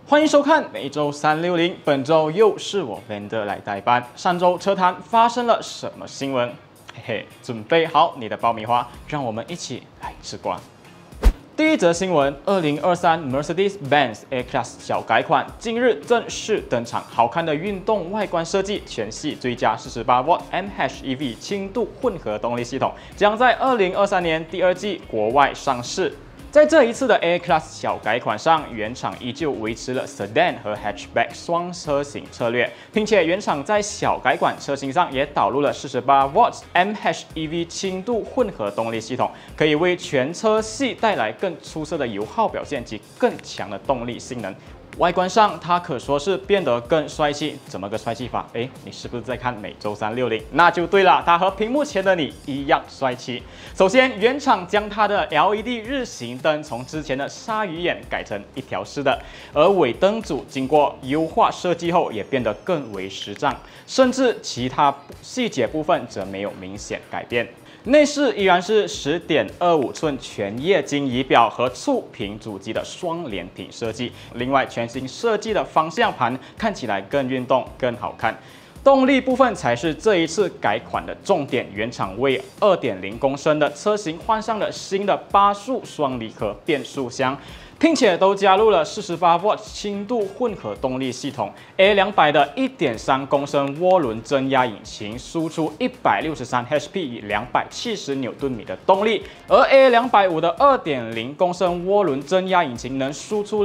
欢迎收看每周360，本周又是我 Vander 来代班。上周车坛发生了什么新闻？嘿嘿，准备好你的爆米花，让我们一起来吃瓜。第一则新闻：2023 Mercedes-Benz A-Class 小改款今日正式登场，好看的运动外观设计，全系追加 48W MHEV 轻度混合动力系统，将在2023年第二季国外上市。在这一次的 A-Class 小改款上，原厂依旧维持了 Sedan 和 Hatchback 双车型策略，并且原厂在小改款车型上也导入了 48W MHEV 轻度混合动力系统，可以为全车系带来更出色的油耗表现及更强的动力性能。外观上，它可说是变得更帅气。怎么个帅气法？你是不是在看每周360？那就对了，它和屏幕前的你一样帅气。首先，原厂将它的 LED 日行灯从之前的鲨鱼眼改成一条式的，而尾灯组经过优化设计后也变得更为时尚，甚至其他细节部分则没有明显改变。内饰依然是10.25寸全液晶仪表和触屏主机的双联屏设计，另外全新设计的方向盘看起来更运动、更好看。动力部分才是这一次改款的重点，原厂为2.0公升的车型换上了新的8速双离合变速箱，并且都加入了 48W 轻度混合动力系统 ，A200 的1.3公升涡轮增压引擎输出163 HP 以270牛顿米的动力，而 A250 的2.0公升涡轮增压引擎能输出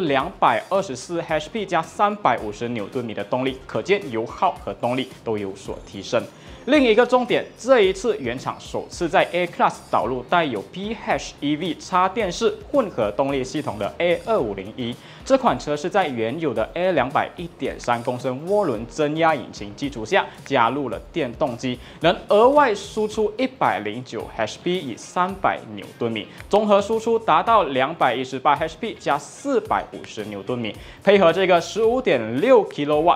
224 HP 加350牛顿米的动力，可见油耗和动力都有所提升。另一个重点，这一次原厂首次在 A-Class 导入带有 PHEV 插电式混合动力系统的 A250e， 这款车是在原有的 A200 1.3公升涡轮增压引擎基础下加入了电动机，能额外输出109 HP 以300牛顿米，综合输出达到218 HP 加450牛顿米，配合这个 15.6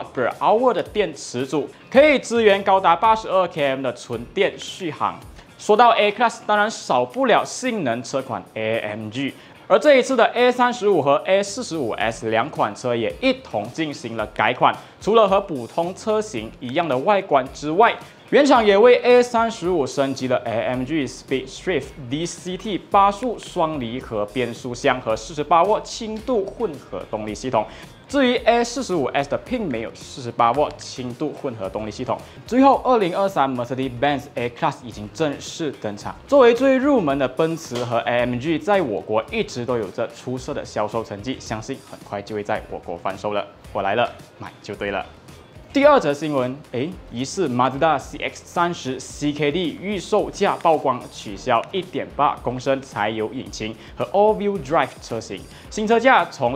kWh 的电池组，可以支援高达82 km 的纯电续航。说到 A-Class， 当然少不了性能车款 AMG， 而这一次的 A35 和 A45S 两款车也一同进行了改款，除了和普通车型一样的外观之外，原厂也为 A35 升级了 AMG Speedstrift DCT 8速双离合变速箱和 48W 轻度混合动力系统。至于 A45S 的并没有 48W 轻度混合动力系统。最后，2023 Mercedes-Benz A-Class 已经正式登场。作为最入门的奔驰和 AMG， 在我国一直都有着出色的销售成绩，相信很快就会在我国贩售了。我来了，买就对了。第二则新闻，疑似 Mazda CX-30 CKD 预售价曝光，取消 1.8公升柴油引擎和 All-Wheel Drive 车型，新车价从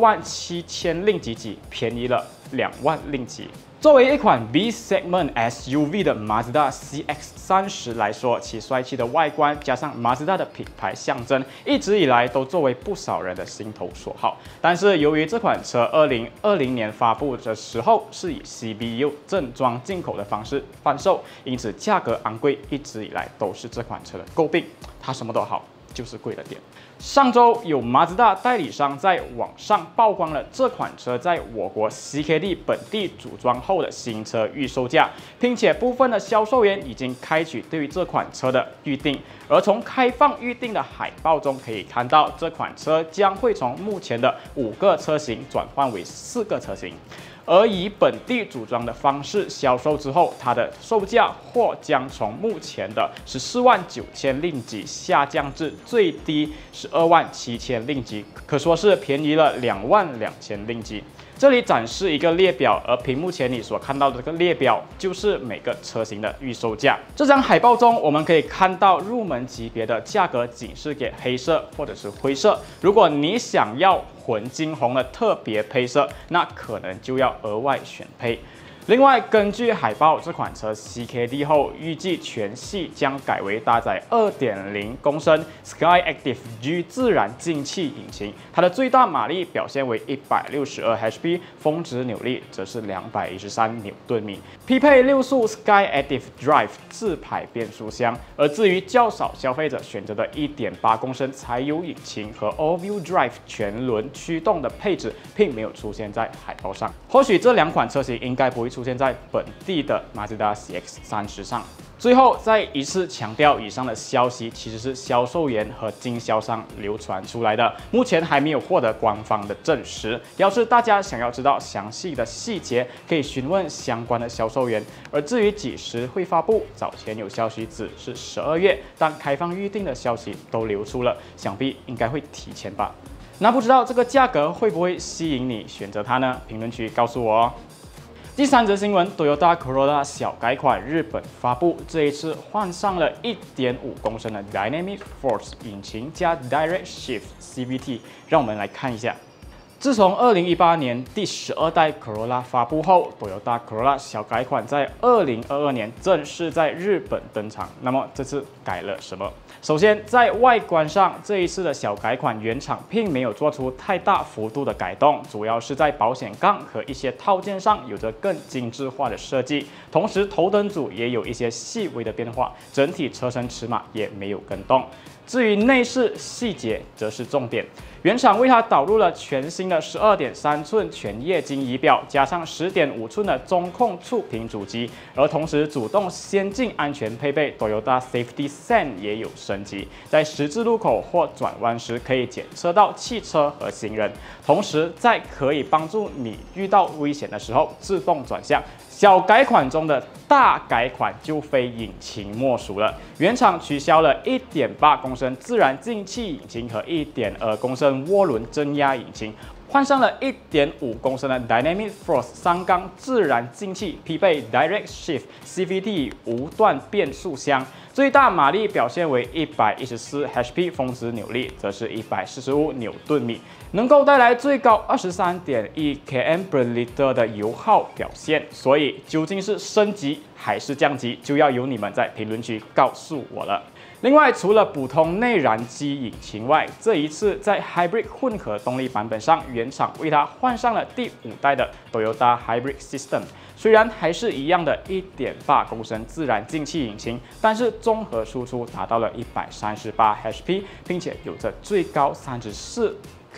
127000令吉起，便宜了2万令吉。作为一款 B segment SUV 的 Mazda CX-30 来说，其帅气的外观加上 Mazda 的品牌象征，一直以来都作为不少人的心头所好。但是由于这款车2020年发布的时候是以 CBU 正装进口的方式贩售，因此价格昂贵，一直以来都是这款车的诟病。它什么都好，就是贵了点。上周有 Mazda 代理商在网上曝光了这款车在我国 CKD 本地组装后的新车预售价，并且部分的销售员已经开启对于这款车的预定。而从开放预定的海报中可以看到，这款车将会从目前的5个车型转换为4个车型。而以本地组装的方式销售之后，它的售价或将从目前的149000令吉下降至最低127000令吉，可说是便宜了22000令吉。这里展示一个列表，而屏幕前你所看到的这个列表就是每个车型的预售价。这张海报中，我们可以看到入门级别的价格仅是给黑色或者是灰色。如果你想要混金红的特别配色，那可能就要额外选配。 另外，根据海报，这款车 CKD 后，预计全系将改为搭载2.0公升 Skyactiv G 自然进气引擎，它的最大马力表现为162 HP， 峰值扭力则是213牛顿米，匹配6速 Skyactiv Drive 自排变速箱。而至于较少消费者选择的1.8公升柴油引擎和 All-Wheel Drive 全轮驱动的配置，并没有出现在海报上。或许这2款车型应该不会出现在本地的马自达 CX-30上。最后再一次强调，以上的消息其实是销售员和经销商流传出来的，目前还没有获得官方的证实。要是大家想要知道详细的细节，可以询问相关的销售员。而至于几时会发布，早前有消息指是12月，但开放预定的消息都流出了，想必应该会提前吧。那不知道这个价格会不会吸引你选择它呢？评论区告诉我哦。第3则新闻 ，Toyota Corolla 小改款日本发布，这一次换上了1.5公升的 Dynamic Force 引擎加 Direct Shift CVT， 让我们来看一下。自从2018年第12代 Corolla 发布后 ，Toyota Corolla 小改款在2022年正式在日本登场。那么这次改了什么？首先，在外观上，这一次的小改款原厂并没有做出太大幅度的改动，主要是在保险杠和一些套件上有着更精致化的设计。同时，头灯组也有一些细微的变化，整体车身尺码也没有跟动。至于内饰细节，则是重点。原厂为它导入了全新的12.3寸全液晶仪表，加上10.5寸的中控触屏主机，而同时主动先进安全配备 Toyota Safety Sense 也有升级，在十字路口或转弯时可以检测到汽车和行人，同时在可以帮助你遇到危险的时候自动转向。小改款中的大改款就非引擎莫属了，原厂取消了1.8公升自然进气引擎和1.2公升涡轮增压引擎，换上了1.5公升的 Dynamic Force 3缸自然进气，匹配 Direct Shift CVT 无段变速箱，最大马力表现为114 HP， 峰值扭力则是145牛顿米，能够带来最高23.1 km/L 的油耗表现。所以究竟是升级还是降级，就要由你们在评论区告诉我了。另外，除了普通内燃机引擎外，这一次在 Hybrid 混合动力版本上，原厂为它换上了第5代的 Toyota Hybrid System。虽然还是一样的1.8公升自然进气引擎，但是综合输出达到了138 HP， 并且有着最高34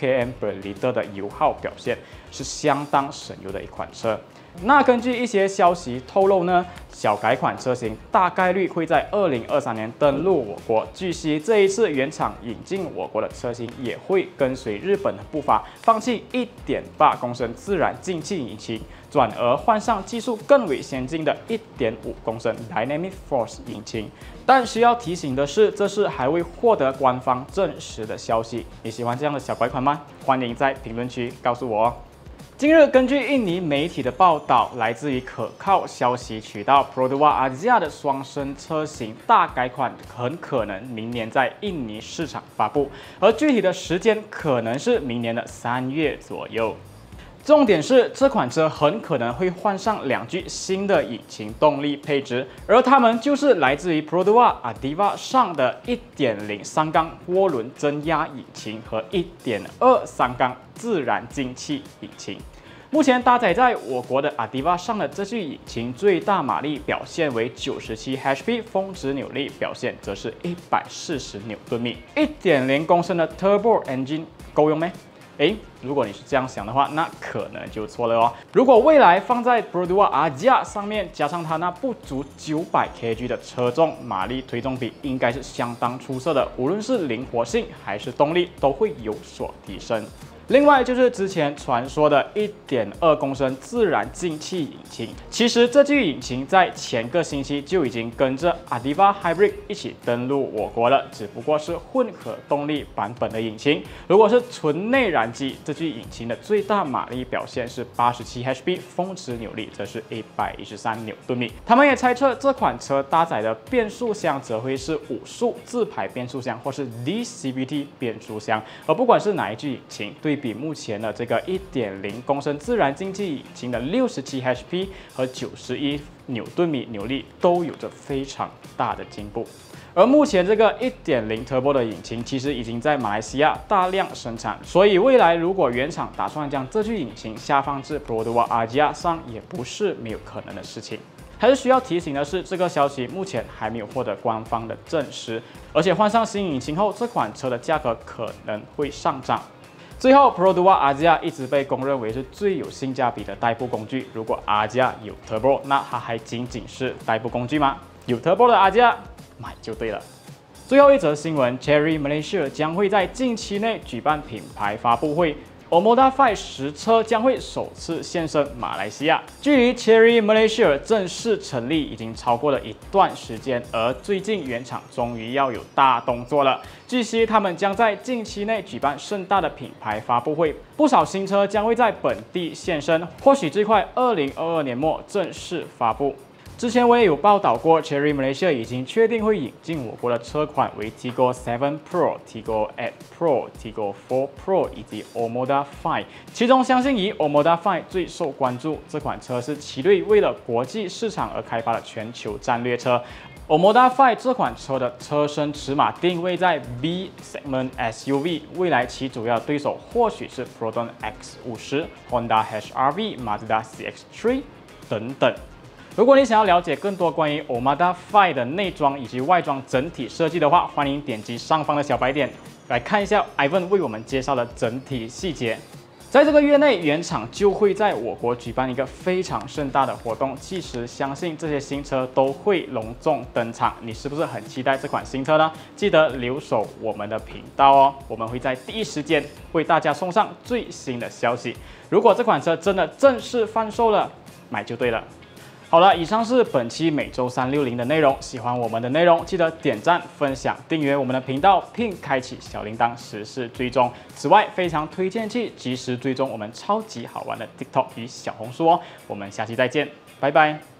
km/L 的油耗表现，是相当省油的一款车。那根据一些消息透露呢，小改款车型大概率会在2023年登陆我国。据悉，这一次原厂引进我国的车型也会跟随日本的步伐，放弃1.8公升自然进气引擎，转而换上技术更为先进的1.5公升 Dynamic Force 引擎。但需要提醒的是，这是还未获得官方证实的消息。你喜欢这样的小改款吗？欢迎在评论区告诉我哦。近日，根据印尼媒体的报道，来自于可靠消息渠道 Perodua Asia 的双生车型大改款很可能明年在印尼市场发布，而具体的时间可能是明年的3月左右。重点是这款车很可能会换上2具新的引擎动力配置，而它们就是来自于 Perodua Adiva 上的1.0 3缸涡轮增压引擎和1.2 3缸自然进气引擎。目前搭载在我国的 Adiva 上的这具引擎最大马力表现为97 HP， 峰值扭力表现则是140牛顿米。1.0公升的 Turbo Engine 够用没？如果你是这样想的话，那可能就错了哦。如果未来放在 Perodua Asia 上面，加上它那不足900 kg 的车重，马力推重比应该是相当出色的，无论是灵活性还是动力都会有所提升。另外就是之前传说的1.2公升自然进气引擎，其实这具引擎在前个星期就已经跟着 Adiva Hybrid 一起登陆我国了，只不过是混合动力版本的引擎。如果是纯内燃机，这具引擎的最大马力表现是87 HP， 峰值扭力则是113牛顿米。他们也猜测这款车搭载的变速箱则会是5速自排变速箱或是 DCVT 变速箱，而不管是哪一具引擎，对比目前的这个1.0公升自然进气引擎的67 HP 和91牛顿米扭力都有着非常大的进步。而目前这个1.0 Turbo 的引擎其实已经在马来西亚大量生产，所以未来如果原厂打算将这具引擎下放至 Perodua RGR 上，也不是没有可能的事情。还是需要提醒的是，这个消息目前还没有获得官方的证实，而且换上新引擎后，这款车的价格可能会上涨。最后 ，Perodua RGR 一直被公认为是最有性价比的代步工具。如果 RGR 有 Turbo， 那它还仅仅是代步工具吗？有 Turbo 的 RGR。买就对了。最后一则新闻 ，Chery Malaysia 将会在近期内举办品牌发布会 ，Omoda Five 实车将会首次现身马来西亚。距离 Chery Malaysia 正式成立已经超过了一段时间，而最近原厂终于要有大动作了。据悉，他们将在近期内举办盛大的品牌发布会，不少新车将会在本地现身，或许最快2022年末正式发布。之前我也有报道过 ，Chery Malaysia 已经确定会引进我国的车款为 Tiggo 7 Pro、Tiggo 8 Pro、Tiggo 4 Pro 以及 Omoda Five。其中，相信以 Omoda Five 最受关注。这款车是奇瑞为了国际市场而开发的全球战略车。Omoda Five 这款车的车身尺码定位在 B segment SUV， 未来其主要对手或许是 Proton X50、Honda HR-V、Mazda CX-3 等等。如果你想要了解更多关于 Omoda Five 的内装以及外装整体设计的话，欢迎点击上方的小白点来看一下 Ivan 为我们介绍的整体细节。在这个月内，原厂就会在我国举办一个非常盛大的活动，届时相信这些新车都会隆重登场。你是不是很期待这款新车呢？记得留守我们的频道哦，我们会在第一时间为大家送上最新的消息。如果这款车真的正式贩售了，买就对了。好了，以上是本期每周360的内容。喜欢我们的内容，记得点赞、分享、订阅我们的频道，并开启小铃铛实时追踪。此外，非常推荐去及时追踪我们超级好玩的 TikTok 与小红书哦。我们下期再见，拜拜。